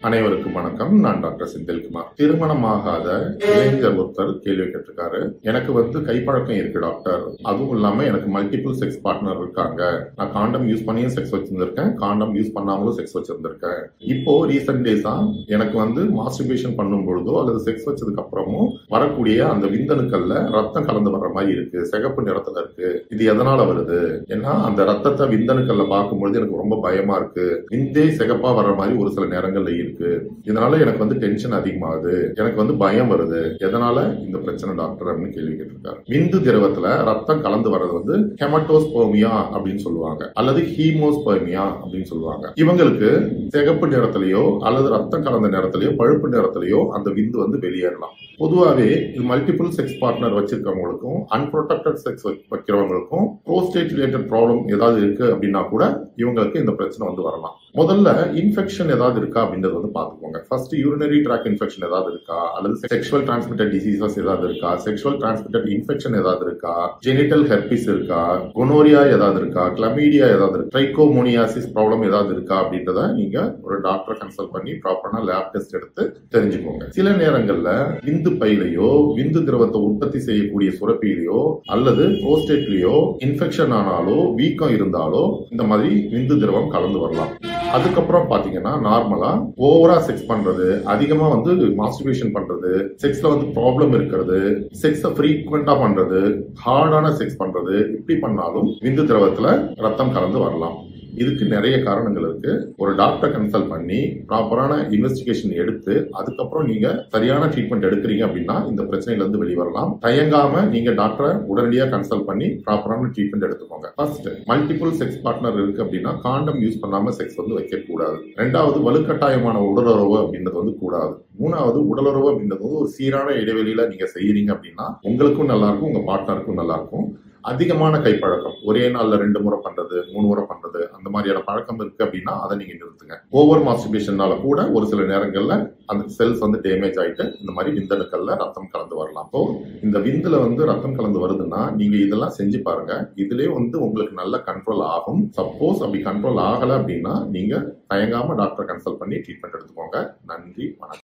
அனைவருக்கும் வணக்கம். நான் டாக்டர் செந்தில்குமார். திருமணமாகாத இளைஞர் ஒருத்தர் கேள்வி கேட்டிருக்காரு. எனக்கு கைப்பழக்கம் இருக்கு டாக்டர், அதுவும் இல்லாம எனக்கு மல்டிபிள் செக்ஸ் பார்ட்னர் இருக்காங்க. நான் காண்டம் யூஸ் பண்ணியும் செக்ஸ் வச்சிருந்திருக்கேன், காண்டம் யூஸ் பண்ணாமலும் செக்ஸ் வச்சிருந்திருக்கேன். இப்போ ரீசெண்ட் டேஸா எனக்கு மாஸ்டர்பேஷன் பண்ணும் பொழுதோ அல்லது செக்ஸ் வச்சதுக்கு அப்புறமும் வரக்கூடிய அந்த விந்தணுக்கள்ல ரத்தம் கலந்து வர்ற மாதிரி இருக்கு, சிகப்பு நிறத்துல இருக்கு. இது எதனால வருது? ஏன்னா அந்த ரத்தத்தை விந்தணுக்கள்ல பார்க்கும்பொழுது எனக்கு ரொம்ப பயமா இருக்கு. விந்தே சிகப்பா வர்ற மாதிரி ஒரு சில நேரங்கள்ல இருக்கு. இதனால எனக்கு டென்ஷன் அதிகமாகுது, எனக்கு பயம் வருது. எதனால இந்த பிரச்சனை டாக்டர் அப்படின்னு கேள்வி கேட்டிருக்காரு. விந்து திரவத்துல ரத்தம் கலந்து வர்றது ஹெமட்டோஸ்பெர்மியா அப்படின்னு சொல்லுவாங்க, அல்லது ஹீமோஸ்பெர்மியா அப்படின்னு சொல்லுவாங்க. இவங்களுக்கு சிகப்பு நிறத்திலேயோ அல்லது ரத்தம் கலந்த நிறத்திலேயோ பழுப்பு நிறத்திலேயோ அந்த விந்து வெளியேறலாம். பொதுவாகவே இது மல்டிபிள் செக்ஸ் பார்ட்னர் வச்சிருக்கவங்களுக்கும் அன்ப்ரொடெக்டட் செக்ஸ் வைக்கிறவங்களுக்கும் ப்ரோஸ்டேட் ரிலேட்டட் ப்ராப்ளம் ஏதாவது இருக்கு அப்படின்னா கூட இவங்களுக்கு இந்த பிரச்சனை வரலாம். முதல்ல இன்ஃபெக்ஷன் ஏதாவது இருக்கா அப்படின்றது பார்த்துக்கோங்க. ஃபர்ஸ்ட் யூரினரி ட்ராக் இன்ஃபெக்ஷன் ஏதாவது இருக்கா, அல்லது செக்ஷுவல் டிரான்ஸ்மிட்டட் டிசீசஸ் ஏதாவது இருக்கா, செக்ஷுவல் டிரான்ஸ்மிட்டட் இன்ஃபெக்ஷன் ஏதாவது இருக்கா, ஜெனிட்டல் ஹெர்பிஸ் இருக்கா, கொனோரியா ஏதாவது இருக்கா, கிளமீடியா ஏதாவது இருக்கா, ட்ரைகோமோனியாசிஸ் ப்ராப்ளம் ஏதாவது இருக்கா அப்படின்றத நீங்க ஒரு டாக்டரை கன்சல்ட் பண்ணி ப்ராப்பரான லேப் டெஸ்ட் எடுத்து தெரிஞ்சுக்கோங்க. சில நேரங்கள்ல விந்து பையிலையோ விந்து திரவத்தை உற்பத்தி செய்யக்கூடிய சுரப்பியிலையோ அல்லது புரோஸ்டேட்லயோ இன்ஃபெக்ஷன் ஆனாலோ வீக்கம் இருந்தாலோ இந்த மாதிரி விந்து திரவம் கலந்து வரலாம். அதுக்கப்புறம் பாத்தீங்கன்னா நார்மலா ஓவரா செக்ஸ் பண்றது, அதிகமா மாஸ்டர்பேஷன் பண்றது, செக்ஸ்ல ப்ராப்ளம் இருக்கிறது, செக்ஸ ஃப்ரீக்வெண்டா பண்றது, ஹார்டான செக்ஸ் பண்றது, இப்படி பண்ணாலும் விந்து திரவத்துல ரத்தம் கலந்து வரலாம். இதுக்கு நிறைய காரணங்கள் இருக்கு. ஒரு டாக்டர் கன்சல்ட் பண்ணி ப்ராப்பரான இன்வெஸ்டிகேஷன் எடுத்து அதுக்கப்புறம் நீங்க சரியான ட்ரீட்மெண்ட் எடுக்கிறீங்க அப்படின்னா இந்த பிரச்சனையில இருந்து வெளிவரலாம். தயங்காம நீங்க டாக்டரை உடனடியா கன்சல்ட் பண்ணி ப்ராப்பரான ட்ரீட்மெண்ட் எடுத்துக்கோங்க. ஃபர்ஸ்ட், மல்டிபிள் செக்ஸ் பார்ட்னர் இருக்கு அப்படின்னா காண்டம் யூஸ் பண்ணாம செக்ஸ் வைக்க கூடாது. ரெண்டாவது, வலுக்கட்டாயமான உடலுறவு அப்படின்றது கூடாது. மூணாவது, உடலுறவு அப்படின்றது ஒரு சீரான இடைவெளியில நீங்க செய்யறீங்க அப்படின்னா உங்களுக்கும் நல்லா இருக்கும், உங்க பார்ட்னருக்கும் நல்லா இருக்கும். அதிகமான கைப்பழக்கம், ஒரே நாள்ல 2 முறை பண்றது, 3 முறை பண்றது, அந்த மாதிரியான பழக்கம் இருக்கு அப்படின்னா அதை நீங்க நிறுத்துங்க. ஓவர் மாஸ்டர்பேஷனால கூட ஒரு சில நேரங்கள்ல அந்த செல்ஸ் டேமேஜ் ஆயிட்டு இந்த மாதிரி விந்தணுக்கள்ல ரத்தம் கலந்து வரலாம். ஸோ இந்த விந்துல ரத்தம் கலந்து வருதுன்னா நீங்க இதெல்லாம் செஞ்சு பாருங்க. இதுலயே உங்களுக்கு நல்ல கண்ட்ரோல் ஆகும். சப்போஸ் அப்படி கண்ட்ரோல் ஆகல அப்படின்னா நீங்க தயங்காம டாக்டர் கன்சல்ட் பண்ணி ட்ரீட்மெண்ட் எடுத்துக்கோங்க. நன்றி, வணக்கம்.